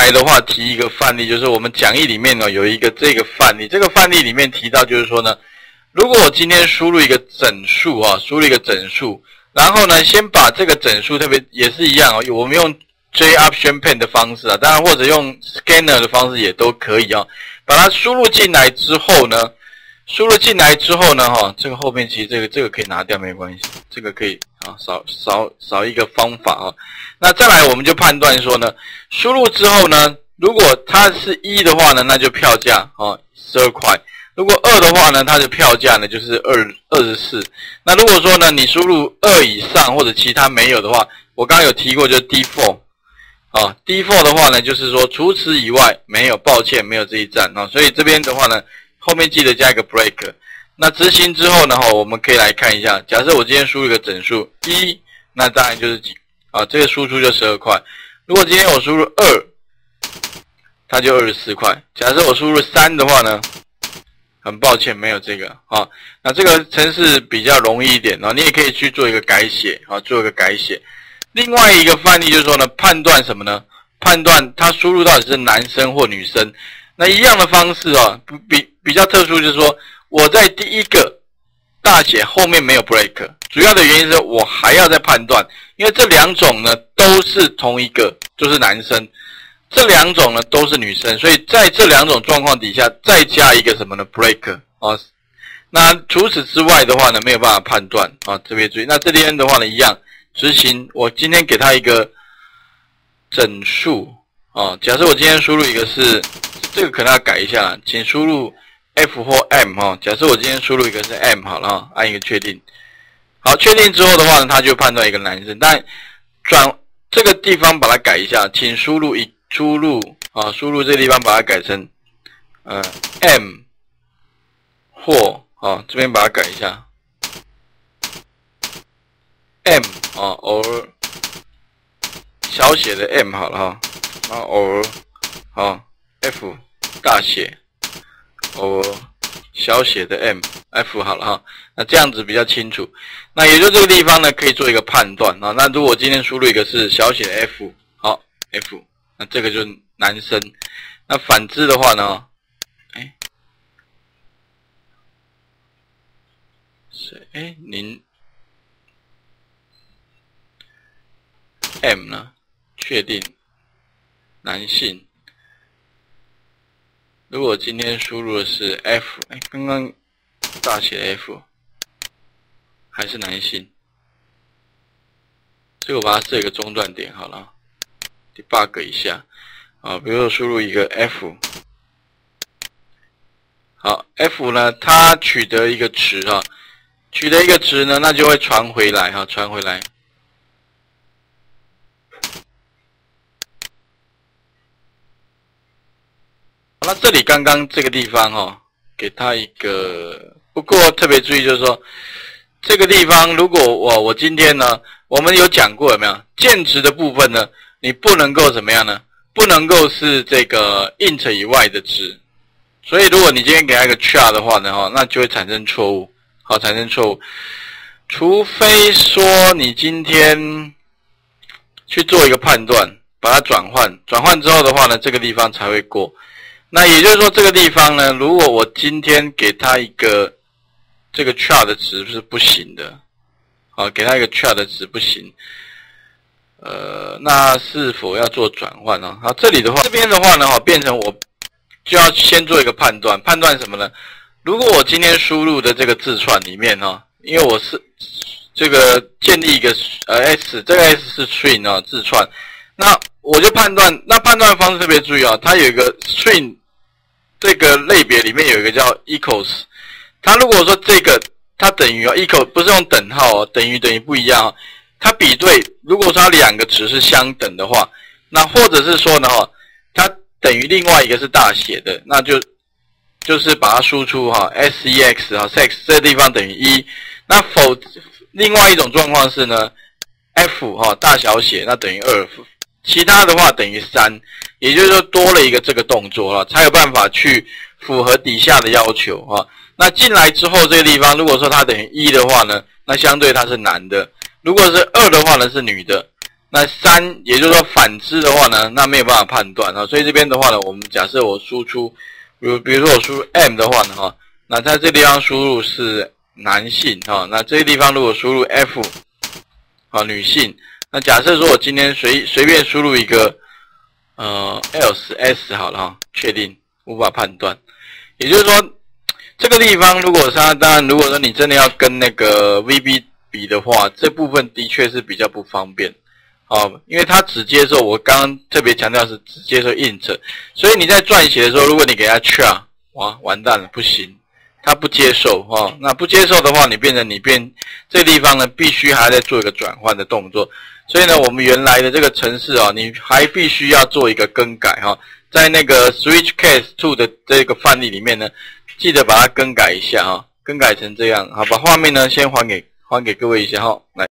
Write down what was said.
来的话提一个范例，就是我们讲义里面呢有一个这个范例，这个范例里面提到就是说呢，如果我今天输入一个整数啊，输入一个整数，然后呢先把这个整数特别也是一样哦，我们用 JOptionPen 的方式啊，当然或者用 Scanner 的方式也都可以啊，把它输入进来之后呢，这个后面其实这个可以拿掉没关系，这个可以啊少一个方法啊。那再来我们就判断说呢，输入之后呢，如果它是1的话呢，那就票价啊12块。如果2的话呢，它的票价呢就是24。那如果说呢你输入2以上或者其他没有的话，我刚刚有提过就是 default 啊 default 的话呢就是说除此以外没有，抱歉没有这一站啊。所以这边的话呢后面记得加一个 break。那执行之后呢我们可以来看一下，假设我今天输入一个整数1，那当然就是啊这个输出就12块。如果今天我输入2，它就24块。假设我输入3的话呢，很抱歉没有这个啊。那这个程式比较容易一点啊，你也可以去做一个改写啊，做一个改写。另外一个范例就是说呢，判断什么呢？判断它输入到底是男生或女生。那一样的方式啊，比较特殊就是说，我在第一个大写后面没有 break， 主要的原因是我还要再判断，因为这两种呢都是同一个，就是男生。这两种呢都是女生，所以在这两种状况底下再加一个什么呢 break 啊。那除此之外的话呢没有办法判断啊，特别注意。那这边的话呢一样执行，我今天给它一个整数啊，假设我今天输入一个是这个可能要改一下，请输入 F 或 M 哈。假设我今天输入一个是 M 好了哈，按一个确定。好，确定之后的话呢，它就判断一个男生，但这个地方把它改一下，请输入这个地方把它改成M 或这边把它改一下 M 偶尔小写的 M 好了哈，然后偶尔F 大写，偶尔小写的 F 好了哈。那这样子比较清楚。那也就这个地方呢可以做一个判断啊。那如果今天输入一个是小写的 F， 好 F， 那这个就是男生。那反之的话呢，您 M 呢？确定男性。如果今天输入的是 F， 刚刚大写的 F 还是男性，这个我把它设一个中断点好了 ，debug 一下啊，比如说输入一个 F， 好 ，F 呢，它取得一个值啊，取得一个值呢，那就会传回来哈，传回来。那这里刚刚这个地方给它一个，不过特别注意就是说，这个地方如果我今天呢，我们有讲过有没有？键值的部分呢，你不能够怎么样呢？不能够是这个 int 以外的值，所以如果你今天给它一个 char 的话呢，那就会产生错误，产生错误。除非说你今天去做一个判断，把它转换之后的话呢，这个地方才会过。那也就是说，这个地方呢，如果我今天给它一个这个 char 的值是不行的，给它一个 char 的值不行。那是否要做转换呢？好，这里的话，这边的话呢，变成我就要先做一个判断，判断什么呢？如果我今天输入的这个字串里面因为我是这个建立一个S， 这个 S 是 string 字串。那我就判断，那判断方式特别注意它有一个 string 这个类别里面有一个叫 equals， 它如果说这个它等于equal 不是用等号等于不一样它比对，如果说它两个值是相等的话，那或者是说呢它等于另外一个是大写的，那就是把它输出sex sex 这个地方等于1，那另外一种状况是呢 f 大小写那等于2。其他的话等于3，也就是说多了一个这个动作才有办法去符合底下的要求那进来之后这个地方，如果说它等于1的话呢，那相对它是男的；如果是2的话呢是女的。 那3，也就是说反之的话呢，那没有办法判断啊。所以这边的话呢，我们假设我输出，比如说我输入 M 的话呢，哈，那在这地方输入是男性哈，那这个地方如果输入 F， 好，女性。那假设说我今天随便输入一个else s 好了哈，确定无法判断。也就是说，这个地方如果是当然，如果说你真的要跟那个 VB 比的话，这部分的确是比较不方便。因为它只接受，我刚刚特别强调是只接受 int， 所以你在撰写的时候，如果你给它 char， 哇，完蛋了，不行，它不接受那不接受的话，你这个地方呢，必须还在做一个转换的动作。所以呢，我们原来的这个程式你还必须要做一个更改在那个 switch case 2的这个范例里面呢，记得把它更改一下更改成这样。好，把画面呢先还给各位一下来。